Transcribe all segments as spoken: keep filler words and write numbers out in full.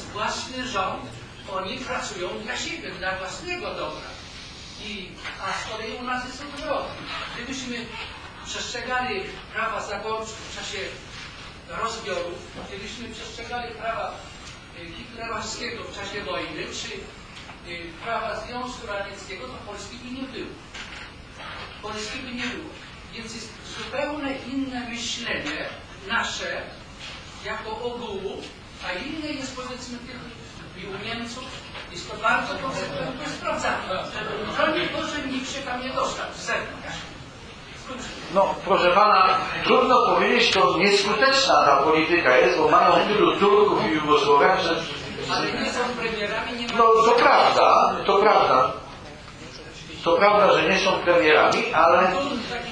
własny rząd. Oni pracują dla siebie, dla własnego dobra. I, a z kolei u nas jest odwrotnie. Gdybyśmy przestrzegali prawa zaborczych w czasie rozbiorów, gdybyśmy przestrzegali prawa hitlerowskiego w czasie wojny, czy prawa Związku Radzieckiego, to Polski by nie było. Polski by nie było. Więc jest zupełnie inne myślenie nasze jako ogółu, a inne jest powiedzmy tych i u Niemców. Jest to bardzo konsekwentnie sprawdzane. Broń Boże, nikt się tam nie dostał z zewnątrz. No, proszę pana, trudno powiedzieć, to nieskuteczna ta polityka jest, bo mają tylu Turków i Jugosłowian, że... Ale nie są premierami, nie ma... No, to prawda, to prawda. To prawda, że nie są premierami, ale e,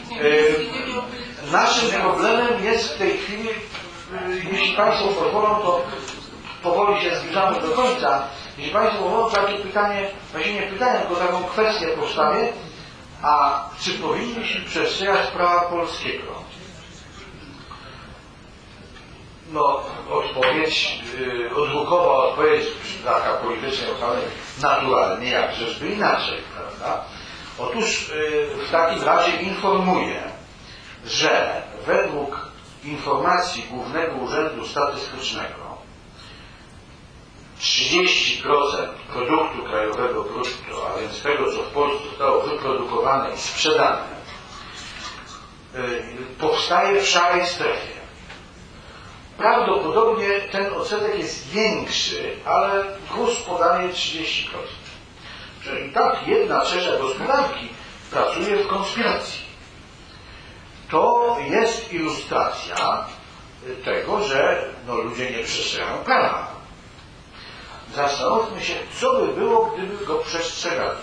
naszym problemem jest w tej chwili, e, jeśli państwo pozwolą, to powoli się zbliżamy do końca. Jeśli państwo pozwolą, takie pytanie, właściwie nie pytanie, tylko taką kwestię postawię. A czy powinniśmy przestrzegać prawa polskiego? No, odpowiedź, yy, odruchowa odpowiedź, taka polityczna, naturalnie, jakżeżby inaczej, prawda? Otóż yy, w takim razie informuję, że według informacji Głównego Urzędu Statystycznego trzydzieści procent produktu krajowego brutto, a więc tego, co w Polsce zostało wyprodukowane i sprzedane, yy, powstaje w szarej strefie. Prawdopodobnie ten odsetek jest większy, ale GUS podaje trzydzieści procent. Czyli tak jedna trzecia gospodarki pracuje w konspiracji. To jest ilustracja tego, że no, ludzie nie przestrzegają prawa. Zastanówmy się, co by było, gdyby go przestrzegali.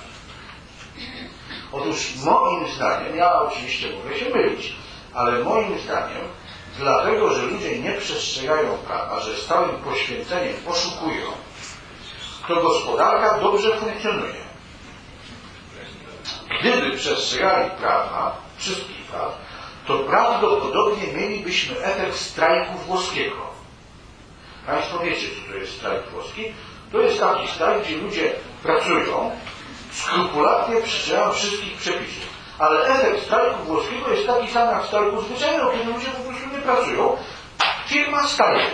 Otóż moim zdaniem, ja oczywiście mogę się mylić, ale moim zdaniem, dlatego, że ludzie nie przestrzegają prawa, że z całym poświęceniem poszukują, to gospodarka dobrze funkcjonuje. Gdyby przestrzegali prawa, wszystkich praw, to prawdopodobnie mielibyśmy efekt strajku włoskiego. Państwo wiecie, co to jest strajk włoski? To jest taki strajk, gdzie ludzie pracują, skrupulatnie przestrzegają wszystkich przepisów. Ale efekt strajku włoskiego jest taki sam jak strajku zwyczajnego, kiedy ludzie po prostu nie pracują. Firma staje.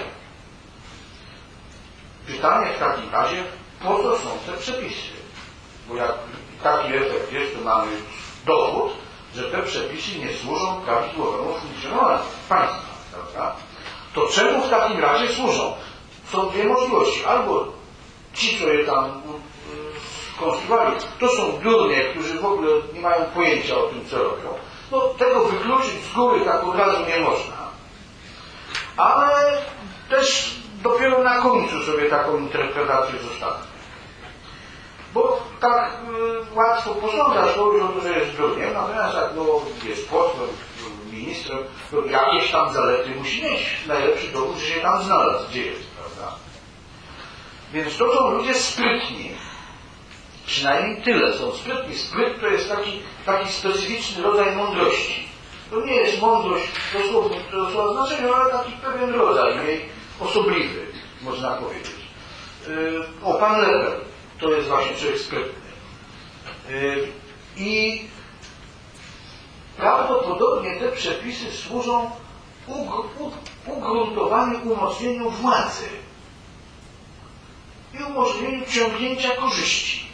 Pytanie w takim razie, po co są te przepisy? Bo jak taki efekt jest, to mamy dowód, że te przepisy nie służą prawidłowemu funkcjonowaniu państwa. Prawda? To czemu w takim razie służą? Są dwie możliwości. Albo ci, co je tam konstruowali, to są durnie, którzy w ogóle nie mają pojęcia o tym, co robią. No, tego wykluczyć z góry tak od razu nie można. Ale też dopiero na końcu sobie taką interpretację zostawię. Bo tak y, łatwo posądzać kogoś o to, że jest durniem, natomiast jak no, jest posłem, ministrem, to jakieś tam zalety musi mieć. Najlepszy dowód, że się tam znalazł, gdzie jest, prawda? Więc to są ludzie sprytni. Przynajmniej tyle są sprytni. Spryt to jest taki, taki specyficzny rodzaj mądrości. To nie jest mądrość dosłownie w tego słowa znaczeniu, ale taki pewien rodzaj jej osobliwy, można powiedzieć. Yy, o, pan Leper to jest właśnie człowiek sprytny. Yy, I prawdopodobnie te przepisy służą ugruntowaniu, umocnieniu władzy i umożliwieniu ciągnięcia korzyści.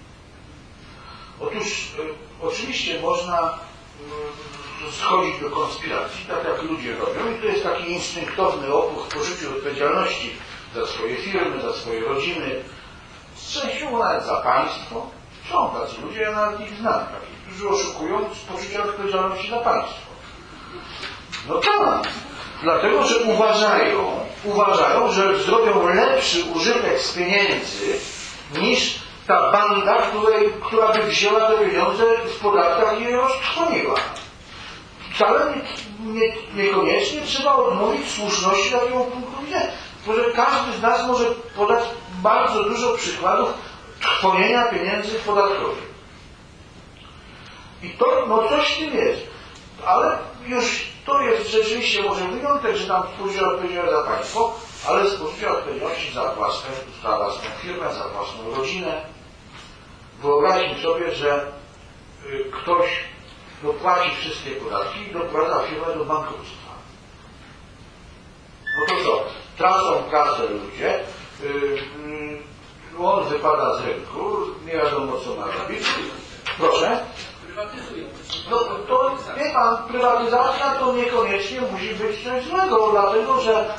Otóż y, oczywiście można y, schodzić do konspiracji, tak jak ludzie robią, i to jest taki instynktowny opór w poczuciu odpowiedzialności za swoje firmy, za swoje rodziny, częściowo nawet za państwo. Są tacy ludzie, ja nawet ich znam, takich, którzy oszukują z poczucia odpowiedzialności za państwo. No tak, dlatego, że uważają, uważają, że zrobią lepszy użytek z pieniędzy niż ta banda, której, która by wzięła te pieniądze w podatkach i je roztrwoniła. Wcale nie, nie, niekoniecznie trzeba odmówić słuszności takiego punktu widzenia. Może każdy z nas może podać bardzo dużo przykładów trwonienia pieniędzy podatkowych. I to, no coś w tym jest. Ale już to jest rzeczywiście może wyjątek, że tam pójdzie odpowiedzialność za państwo, ale z poczucia odpowiedzialności za własne, za własną firmę, za własną rodzinę. Wyobraźmy sobie, że y, ktoś dopłaci wszystkie podatki i doprowadza firmę do bankructwa. No to co? Tracą pracę ludzie, y, y, on wypada z rynku, nie wiadomo co ma robić. Proszę? Prywatyzują. No to wie pan, prywatyzacja to niekoniecznie musi być coś złego, dlatego że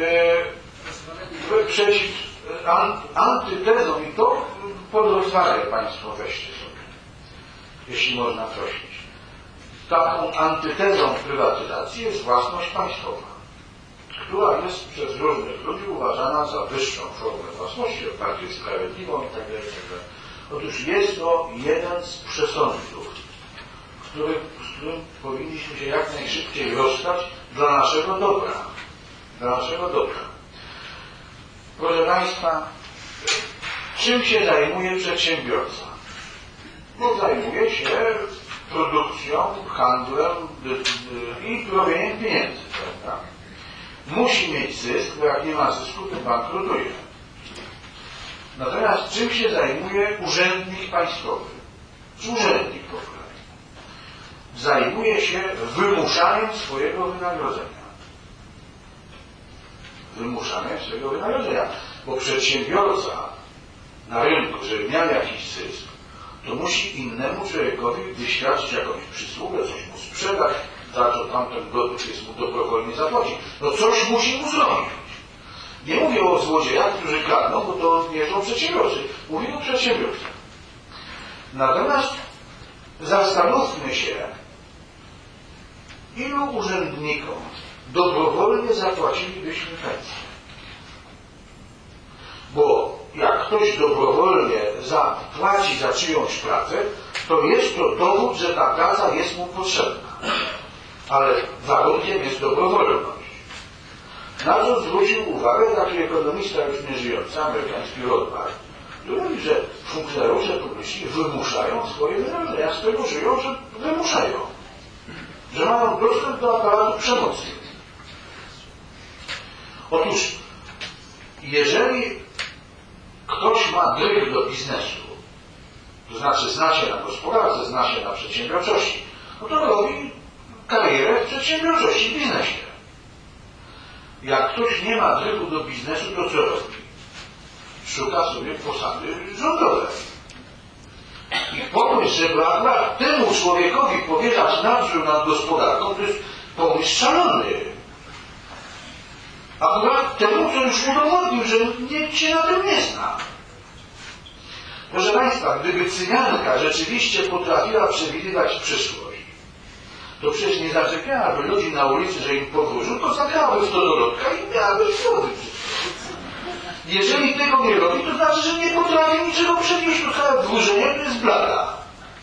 yy, przeciw an, antytezą i to pod rozwagę państwo weźcie sobie, jeśli można prosić. Taką antytezą prywatyzacji jest własność państwowa, która jest przez różnych ludzi uważana za wyższą formę własności, bardziej sprawiedliwą itd. itd. Otóż jest to jeden z przesądów, który, z którym powinniśmy się jak najszybciej rozstać dla naszego dobra. Dla naszego dobra. Proszę państwa, czym się zajmuje przedsiębiorca? No, zajmuje się produkcją, handlem i robieniem pieniędzy, prawda? Musi mieć zysk, bo jak nie ma zysku, to bankrutuje. Natomiast czym się zajmuje urzędnik państwowy? Czy urzędnik w ogóle? Zajmuje się wymuszaniem swojego wynagrodzenia. Wymuszaniem swojego wynagrodzenia. Bo przedsiębiorca na rynku, żeby miał jakiś zysk, to musi innemu człowiekowi wyświadczyć jakąś przysługę, coś mu sprzedać, za co tamten gotów jest mu dobrowolnie zapłacić. No coś musi mu zrobić. Nie mówię o złodziejach, którzy kradną, bo to nie są przedsiębiorcy. Mówię o przedsiębiorcach. Natomiast zastanówmy się, ilu urzędnikom dobrowolnie zapłacilibyśmy pensję. Bo jak ktoś dobrowolnie zapłaci za czyjąś pracę, to jest to dowód, że ta praca jest mu potrzebna. Ale warunkiem jest dobrowolność. Na co zwrócił uwagę taki ekonomista już nieżyjący, amerykański Rothbard, który mówi, że funkcjonariusze publiczni wymuszają swoje wynagrodzenia, z tego żyją, że wymuszają. Że mają dostęp do aparatu przemocy. Otóż, jeżeli ktoś ma dryg do biznesu, to znaczy zna się na gospodarce, zna się na przedsiębiorczości, no to robi karierę w przedsiębiorczości, w biznesie. Jak ktoś nie ma drygu do biznesu, to co robi? Szuka sobie posady rządowej. I pomysł, żeby akurat temu człowiekowi powierzać nadzór nad gospodarką, to jest pomysł szalony. Akurat temu, co już udowodnił, że nikt się na tym nie zna. Proszę państwa, gdyby cyganka rzeczywiście potrafiła przewidywać przyszłość, to przecież nie zaczepiałaby ludzi na ulicy, że im powróżą, to zagrałaby w to do lotka i miałaby wtedy. Jeżeli tego nie robi, to znaczy, że nie potrafi niczego przenieść, to całe wróżenie to jest blada.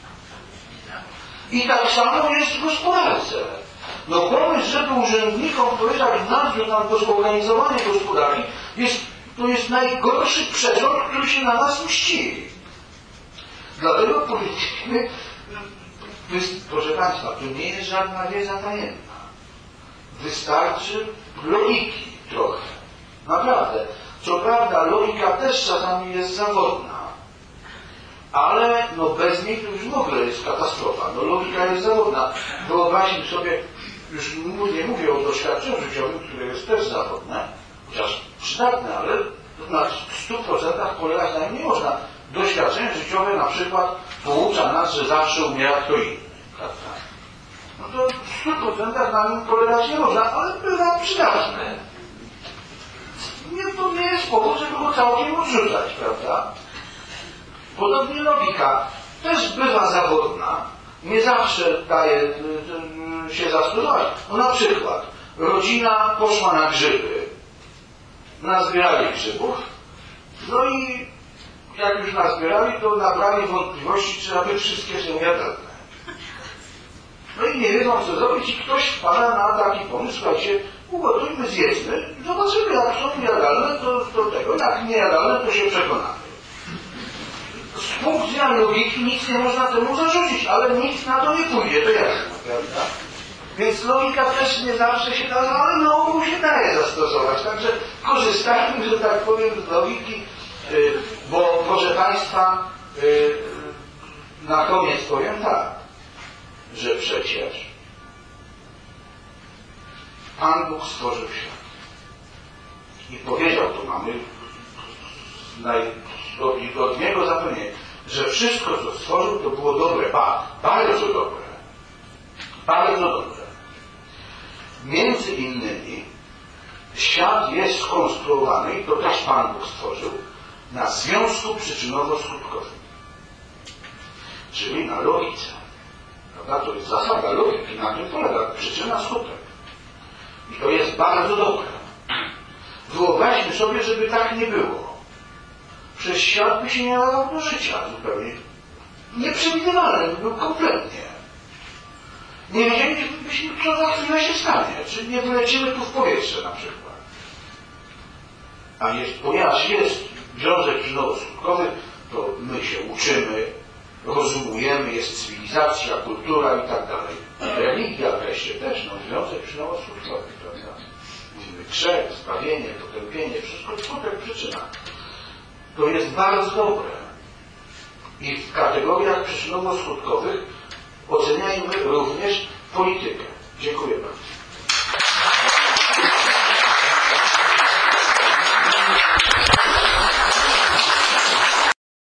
I tak samo jest w gospodarce. No pomysł, żeby urzędnikom powierzać nadzór nad organizowaniem gospodarki, jest, to jest najgorszy przesąd, który się na nas mści. Dlatego powinniśmy, proszę państwa, to nie jest żadna wiedza tajemna. Wystarczy logiki trochę. Naprawdę. Co prawda logika też czasami jest zawodna, ale no bez niej to już w ogóle jest katastrofa. No logika jest zawodna. Wyobraźmy sobie, już nie mówię o doświadczeniu życiowym, które jest też zawodne, chociaż przydatne, ale na stu procentach polegać na nim nie można. Doświadczenie życiowe na przykład poucza nas, że zawsze umiera kto inny. Prawda? No to w stu procentach na nim polegać nie można, ale bywa przydatne. Nie, to nie jest powód, żeby go całkiem odrzucać, prawda? Podobnie logika też bywa zawodna. Nie zawsze daje się zastosować. No na przykład rodzina poszła na grzyby. Nazbierali grzybów. No i jak już nazbierali, to nabrali wątpliwości, czy aby wszystkie są jadalne. No i nie wiedzą, co zrobić i ktoś wpada na taki pomysł, słuchajcie, ugotujmy, zjedzmy i zobaczymy, jak są jadalne, to do tego, jak nie jadalne, to się przekonamy. Z punktu widzenia logiki nic nie można temu zarzucić, ale nikt na to nie pójdzie, to jasne, prawda? Więc logika też nie zawsze się da, ale na ogół się daje zastosować. Także korzystajmy, że tak powiem, z logiki, bo proszę Państwa, na koniec powiem tak, że przecież Pan Bóg stworzył świat. I powiedział, tu mamy od Niego zapewnienie, że wszystko, co stworzył, to było dobre, bardzo dobre. Bardzo dobre. Między innymi świat jest skonstruowany, i to też Pan Bóg stworzył, na związku przyczynowo-skutkowym. Czyli na logice. Prawda? To jest zasada logiki, na tym polega przyczyna, skutek. I to jest bardzo dobre. Wyobraźmy sobie, żeby tak nie było. Przecież świat by się nie nadawał do życia zupełnie. Nieprzewidywalny by był kompletnie. Nie wiedzielibyśmy, co za chwilę się stanie. Czy nie wylecimy tu w powietrze na przykład. A jest, ponieważ jest związek przyczynowo-skutkowy, to my się uczymy, rozumujemy, jest cywilizacja, kultura i tak dalej. Religia wreszcie też, no związek przyczynowo-skutkowy, prawda? Mówimy grzech, zbawienie, potępienie, wszystko skutek, przyczyna. To jest bardzo dobre. I w kategoriach przyczynowo-skutkowych oceniajmy również politykę. Dziękuję bardzo.